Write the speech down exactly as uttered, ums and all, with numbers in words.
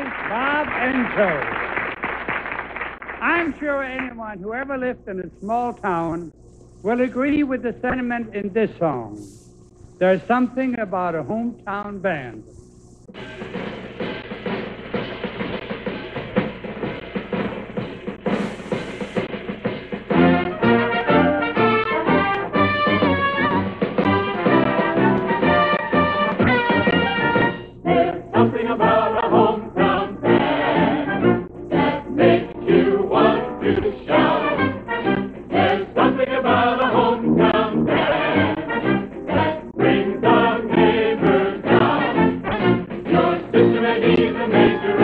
host, Bob and Joe. I'm sure anyone who ever lived in a small town will agree with the sentiment in this song. There's something about a hometown band. Something about a hometown band that makes you want to shout. There's something about a hometown band that brings our neighbors out. Your sister and he's a major